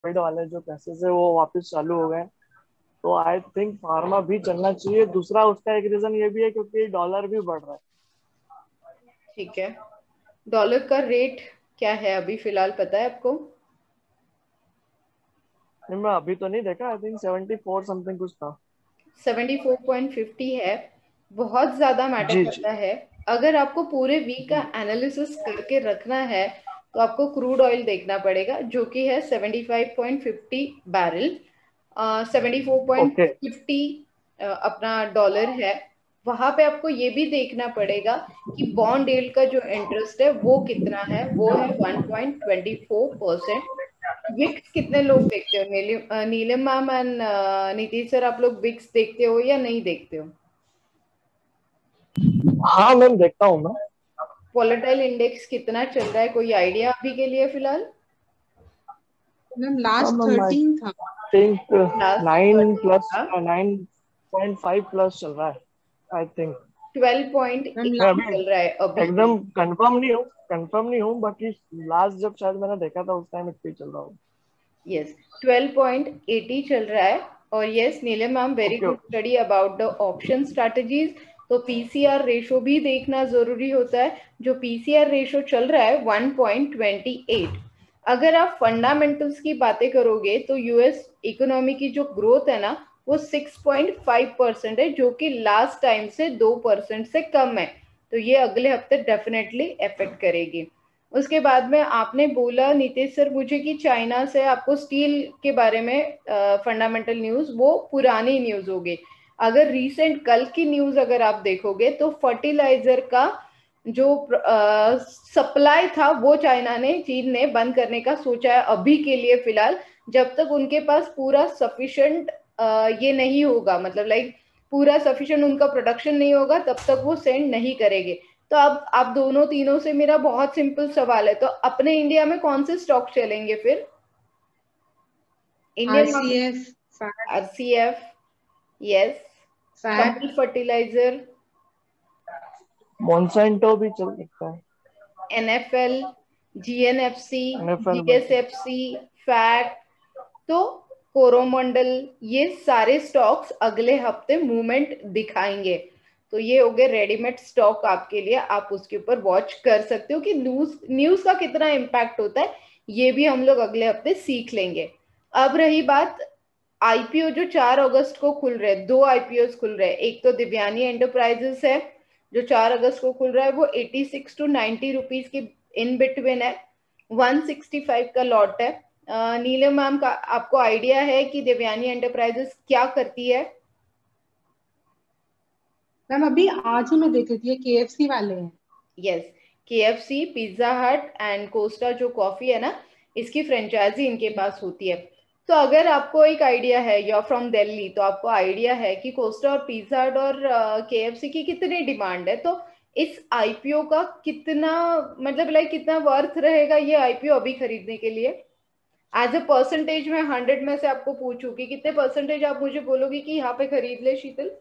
Covid वाले जो cases है वो वापस चालू हो गए। तो आई थिंक फार्मा भी चलना चाहिए। दूसरा उसका एक रीजन ये भी है क्योंकि डॉलर भी बढ़ रहा है। ठीक है, डॉलर का रेट क्या है अभी फिलहाल, पता है आपको? नहीं, मैं अभी तो नहीं देखा। आई थिंक 74 समथिंग कुछ था। 74.50 है। बहुत ज़्यादा मैटर जी जी। करता है। अगर आपको पूरे वीक का एनालिसिस करके रखना है तो आपको क्रूड ऑयल देखना पड़ेगा, जो कि है 75.50 बैरल। 74.50 ओके। अपना डॉलर है। वहां पे आपको ये भी देखना पड़ेगा कि बॉन्ड यील्ड का जो इंटरेस्ट है वो कितना है, वो है 1.24%। विक्स कितने लोग देखते हो? Neelam ma'am and Nitish sir, आप लोग विक्स देखते हो या नहीं देखते हो? हाँ मैम, देखता हूँ मैं। वोलेटाइल इंडेक्स कितना चल रहा है, कोई आइडिया अभी के लिए फिलहाल? मैम हाँ लास्ट मैम, आई 13 था। थिंक लास्ट 9 प्लस, था 9.5 प्लस चल रहा है आई थिंक। मैम 12.8 मैं अभी चल रहा है अभी के एकदम लिए। कंफर्म नहीं हूँ बाकी। लास्ट जब शायद मैंने देखा था उस टाइम इतना ही चल रहा हूँ। यस, 12.80 चल रहा है। और yes Neelam ma'am, very okay good okay. Study about the option strategies. तो पीसीआर रेशो भी देखना जरूरी होता है। जो पीसीआर रेशो चल रहा है 1.28। अगर आप फंडामेंटल्स की बातें करोगे तो यूएस इकोनॉमी की जो ग्रोथ है ना, वो 6.5% है, जो कि लास्ट टाइम से 2% से कम है। तो ये अगले हफ्ते डेफिनेटली इफेक्ट करेगी। उसके बाद में आपने बोला नीतीश सर मुझे कि चाइना से आपको स्टील के बारे में फंडामेंटल न्यूज, वो पुरानी न्यूज होगी। अगर रीसेंट कल की न्यूज अगर आप देखोगे तो फर्टिलाइजर का जो सप्लाई था वो चाइना ने, चीन ने बंद करने का सोचा है अभी के लिए फिलहाल। जब तक उनके पास पूरा सफिशिएंट ये नहीं होगा, मतलब लाइक पूरा सफिशिएंट उनका प्रोडक्शन नहीं होगा, तब तक वो सेंड नहीं करेंगे। तो अब आप दोनों तीनों से मेरा बहुत सिंपल सवाल है, तो अपने इंडिया में कौन से स्टॉक चलेंगे फिर? Indian market? RCF, FACT, RCF, yes. FACT. Kamal fertiliser, Monsanto भी चल सकता है। एनएफएल, जीएनएफसी, एनएफएल में तो जीएसएफसी, फैट, तो कोरोमंडल, ये सारे स्टॉक्स अगले हफ्ते मूवमेंट दिखाएंगे। तो ये हो गए रेडीमेड स्टॉक आपके लिए, आप उसके ऊपर वॉच कर सकते हो कि न्यूज न्यूज का कितना इम्पैक्ट होता है। ये भी हम लोग अगले हफ्ते सीख लेंगे। अब रही बात आईपीओ जो 4 अगस्त को खुल रहे हैं, दो आईपीओ खुल रहे हैं। एक तो दिव्यानी एंटरप्राइजेस है जो 4 अगस्त को खुल रहा है, वो 86 to 90 रुपीज की इन बिटवीन है। 165 का लॉट है। नीलम मैम का आपको आइडिया है कि देवयानी एंटरप्राइजेस क्या करती है? मैम अभी आज ही मैं देख रही थी, ये केएफसी वाले हैं। Yes, KFC, Pizza Hut and Costa जो कॉफी है ना, इसकी फ्रेंचाइजी इनके पास होती है। तो अगर आपको एक आइडिया है, यू आर फ्रॉम दिल्ली, तो आपको आइडिया है कि कोस्टा और पिज्जा हट और केएफसी की कितनी डिमांड है, तो इस आईपीओ का कितना, मतलब लाइक कितना वर्थ रहेगा ये आईपीओ अभी खरीदने के लिए? एज ए परसेंटेज में 100 में से आपको पूछूं कि कितने परसेंटेज आप मुझे बोलोगे कि यहाँ पे खरीद ले शीतल?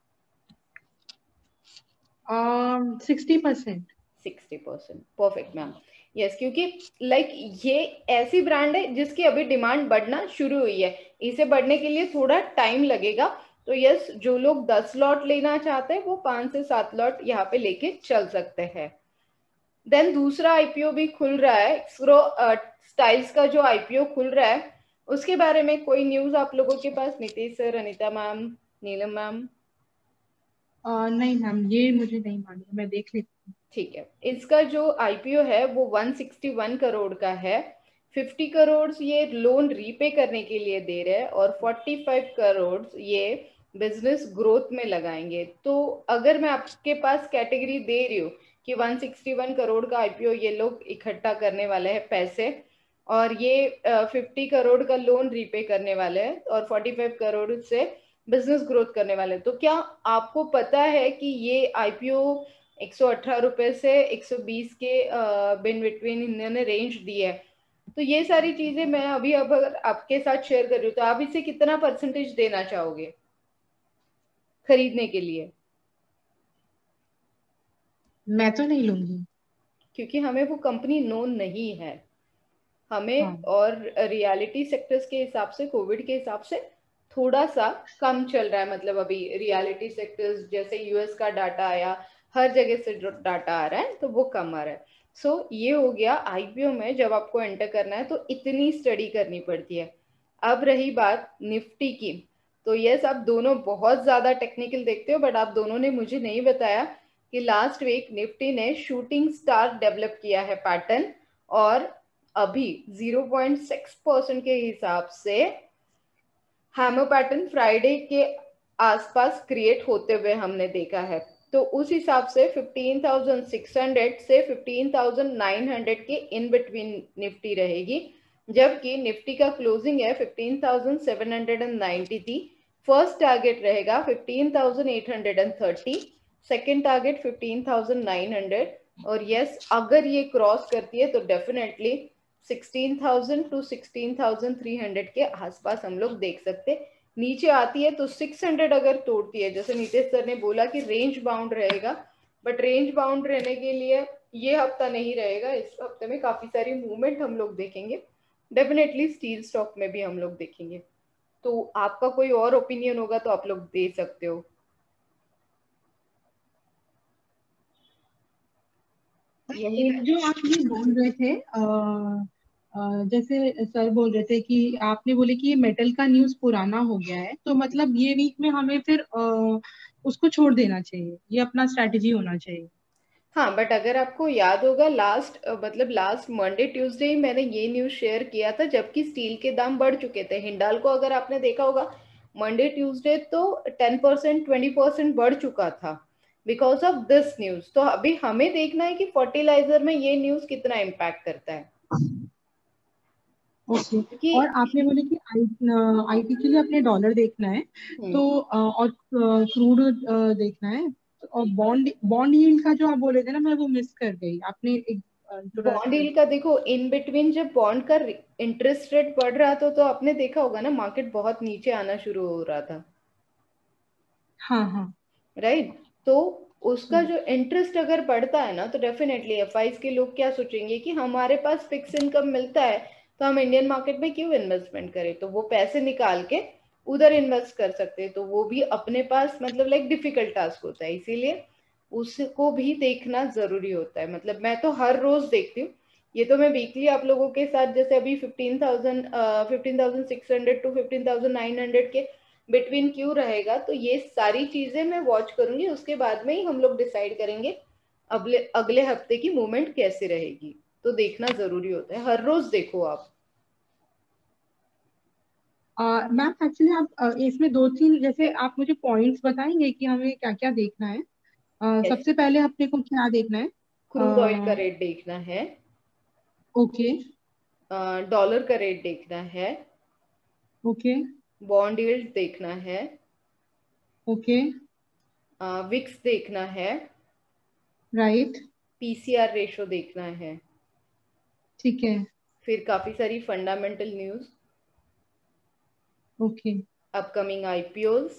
60%। 60%, perfect ma'am. यस, क्योंकि लाइक ये ऐसी ब्रांड है जिसकी अभी डिमांड बढ़ना शुरू हुई है। इसे बढ़ने के लिए थोड़ा टाइम लगेगा। तो यस, जो लोग 10 लॉट लेना चाहते हैं वो 5 से 7 लॉट यहाँ पे लेके चल सकते हैं। देन दूसरा आईपीओ भी खुल रहा है, स्टाइल्स का जो आईपीओ खुल रहा है, उसके बारे में कोई न्यूज आप लोगों के पास? Nitish sir, Anita ma'am, Neelam ma'am. नहीं मैम, ये मुझे नहीं मालूम, मैं देख लेती हूँ। ठीक है, इसका जो आईपीओ है वो 161 करोड़ का है। 50 करोड़ ये लोन रीपे करने के लिए दे रहे हैं और 45 करोड़ ये बिजनेस ग्रोथ में लगाएंगे। तो अगर मैं आपके पास कैटेगरी दे रही हूँ कि 161 करोड़ का आईपीओ ये लोग इकट्ठा करने वाले हैं पैसे, और ये 50 करोड़ का लोन रीपे करने वाले हैं और 45 करोड़ से बिजनेस ग्रोथ करने वाले हैं, तो क्या आपको पता है कि ये आईपीओ 118 रुपए से 120 के बिन बिटवीन इन्होंने रेंज दी है? तो ये सारी चीजें मैं अभी अब अगर आपके साथ शेयर कर रही हूँ, तो आप इसे कितना परसेंटेज देना चाहोगे खरीदने के लिए? मैं तो नहीं लूंगी। क्योंकि हमें वो कंपनी नोन नहीं है। हमें हाँ और रियलिटी सेक्टर्स के हिसाब से, कोविड के हिसाब से थोड़ा सा कम चल रहा है। मतलब अभी रियलिटी सेक्टर्स जैसे यूएस का डाटा आया, हर जगह से जो डाटा आ रहा है तो वो कम आ रहा है। सो ये हो गया आईपीओ में जब आपको एंटर करना है तो इतनी स्टडी करनी पड़ती है। अब रही बात निफ्टी की, तो यस आप दोनों बहुत ज्यादा टेक्निकल देखते हो, बट आप दोनों ने मुझे नहीं बताया कि लास्ट वीक निफ्टी ने शूटिंग स्टार डेवलप किया है पैटर्न, और अभी 0.6% के हिसाब से हैमर पैटर्न फ्राइडे के आसपास क्रिएट होते हुए हमने देखा है। तो उस हिसाब से 15,600 से 15,900 के इन बिटवीन निफ्टी रहेगी, जबकि निफ्टी का क्लोजिंग है 15,790 थी। फर्स्ट टारगेट रहेगा 15,830, सेकेंड टारगेट 15,900, और यस अगर ये क्रॉस करती है तो डेफिनेटली 16,000 to 16,300 के आसपास हम लोग देख सकते। नीचे आती है तो 600 अगर तोड़ती है, जैसे नीतीश सर ने बोला कि रेंज बाउंड रहेगा, बट रेंज बाउंड रहने के लिए ये हफ्ता नहीं रहेगा, इस हफ्ते में काफी सारी मूवमेंट हम लोग देखेंगे। डेफिनेटली स्टील स्टॉक में भी हम लोग देखेंगे। तो आपका कोई और ओपिनियन होगा तो आप लोग दे सकते हो। यही एक जो आप ये बोल रहे थे जैसे सर बोल रहे थे कि आपने बोले कि ये मेटल का न्यूज़ पुराना हो गया है, तो मतलब ये वीक में हमें फिर उसको छोड़ देना चाहिए, ये अपना स्ट्रैटेजी होना चाहिए। हाँ, बट अगर आपको याद होगा लास्ट मतलब लास्ट मंडे ट्यूसडे ही मैंने ये न्यूज शेयर किया था, जबकि स्टील के दाम बढ़ चुके थे। हिंडाल को अगर आपने देखा होगा मंडे ट्यूसडे तो 10% 20% बढ़ चुका था बिकॉज ऑफ दिस न्यूज। तो अभी हमें देखना है कि फर्टिलाइजर में ये न्यूज कितना इम्पैक्ट करता है, ओके। क्योंकि और आपने बोले कि आईटी के लिए अपने डॉलर देखना है, हम्म, तो और क्रूड देखना है, और बॉन्ड बॉन्ड यील्ड का जो आप बोले थे ना, मैं वो मिस कर गई, आपने एक थोड़ा बॉन्ड यील्ड का देखो, इन बिटवीन जब बॉन्ड का इंटरेस्ट रेट बढ़ रहा था तो आपने देखा होगा ना मार्केट बहुत नीचे आना शुरू हो रहा था, हाँ हाँ। राइट। तो उसका जो इंटरेस्ट अगर बढ़ता है ना तो डेफिनेटली एफआईज के लोग क्या सोचेंगे कि हमारे पास फिक्स इनकम मिलता है तो हम इंडियन मार्केट में क्यों इन्वेस्टमेंट करें, तो वो पैसे निकाल के उधर इन्वेस्ट कर सकते हैं। तो वो भी अपने पास मतलब लाइक डिफिकल्ट टास्क होता है, इसीलिए उसको भी देखना जरूरी होता है। मतलब मैं तो हर रोज देखती हूँ, ये तो मैं वीकली आप लोगों के साथ, जैसे अभी 15,600 टू 15,900 के बिटवीन क्यों रहेगा, तो ये सारी चीजें मैं वॉच करूंगी, उसके बाद में ही हम लोग डिसाइड करेंगे अगले अगले हफ्ते की मूवमेंट कैसे रहेगी। तो देखना जरूरी होता है, हर रोज देखो आप। मैम एक्चुअली आप इसमें दो तीन जैसे आप मुझे पॉइंट्स बताएंगे कि हमें क्या क्या देखना है। यस, सबसे पहले अपने को क्या देखना है? क्रूड ऑयल का रेट देखना है, ओके। डॉलर का रेट देखना है, ओके। बॉन्ड यील्ड देखना है, ओके। विक्स देखना है, राइट। पीसीआर रेशो देखना है, ठीक है। फिर काफी सारी fundamental news, okay. Upcoming IPOs,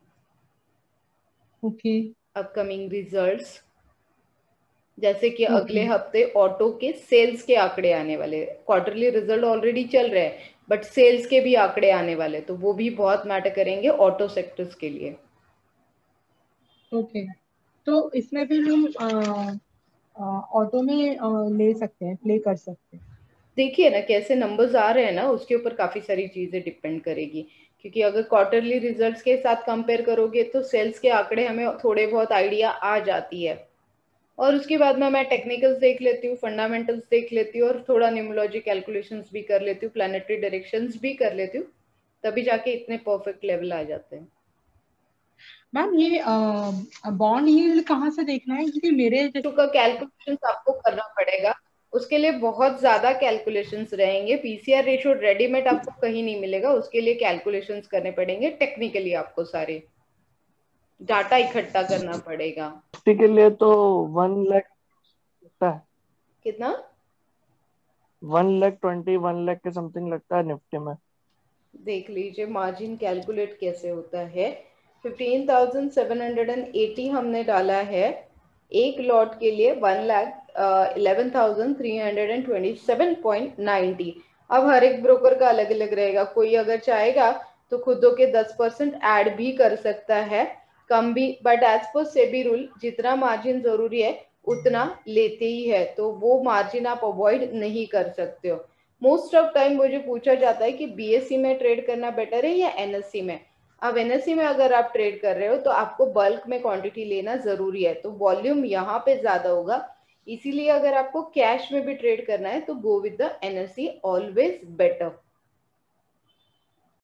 okay. Upcoming results, जैसे कि ओके। अगले हफ्ते ऑटो के सेल्स के आंकड़े आने वाले, क्वार्टरली रिजल्ट ऑलरेडी चल रहे हैं बट सेल्स के भी आंकड़े आने वाले, तो वो भी बहुत मैटर करेंगे ऑटो सेक्टर्स के लिए। ओके। तो इसमें फिर हम ऑटो में ले सकते हैं, प्ले कर सकते हैं। देखिए ना कैसे नंबर्स आ रहे हैं ना, उसके ऊपर काफी सारी चीजें डिपेंड करेगी, क्योंकि अगर क्वार्टरली रिजल्ट्स के साथ कंपेयर करोगे तो सेल्स के आंकड़े हमें थोड़े बहुत आइडिया आ जाती है, और उसके बाद में मैं टेक्निकल्स देख लेती हूँ, फंडामेंटल्स देख लेती हूँ, और थोड़ा न्यूमोलॉजी कैलकुलेशंस भी कर लेती हूँ, प्लानिटरी डायरेक्शंस भी कर लेती हूँ, तभी जाके इतने परफेक्ट लेवल आ जाते हैं। मैम ये बॉन्ड यील्ड कहाँ से देखना है, क्योंकि मेरे तो का कैलकुलेशंस आपको करना पड़ेगा, उसके लिए बहुत ज्यादा कैलकुलेशंस रहेंगे। पीसीआर रेशियो रेडीमेड आपको कहीं नहीं मिलेगा, उसके लिए कैलकुलेशंस करने पड़ेंगे टेक्निकली, आपको सारे डाटा इकट्ठा करना पड़ेगा। निफ्टी के लिए तो 1 लाख लगता है, कितना? 1,20,000 1 लाख के समथिंग लगता है निफ्टी में। देख लीजिए मार्जिन कैलकुलेट कैसे होता है। 15,780 हमने डाला है एक लॉट के लिए, 1 लाख 11,327.90। अब हर एक ब्रोकर का अलग अलग रहेगा, कोई अगर चाहेगा तो खुदों के 10% ऐड भी कर सकता है, कम भी, but as per SEBI rule जितना मार्जिन जरूरी है उतना लेते ही है, तो वो मार्जिन आप अवॉइड नहीं कर सकते हो। मोस्ट ऑफ टाइम मुझे पूछा जाता है कि बीएससी में ट्रेड करना बेटर है या एनएससी में। अब एनएससी में अगर आप ट्रेड कर रहे हो तो आपको बल्क में क्वांटिटी लेना जरूरी है, तो वॉल्यूम यहाँ पे ज्यादा होगा, इसीलिए अगर आपको कैश में भी ट्रेड करना है तो go with the NSC always better.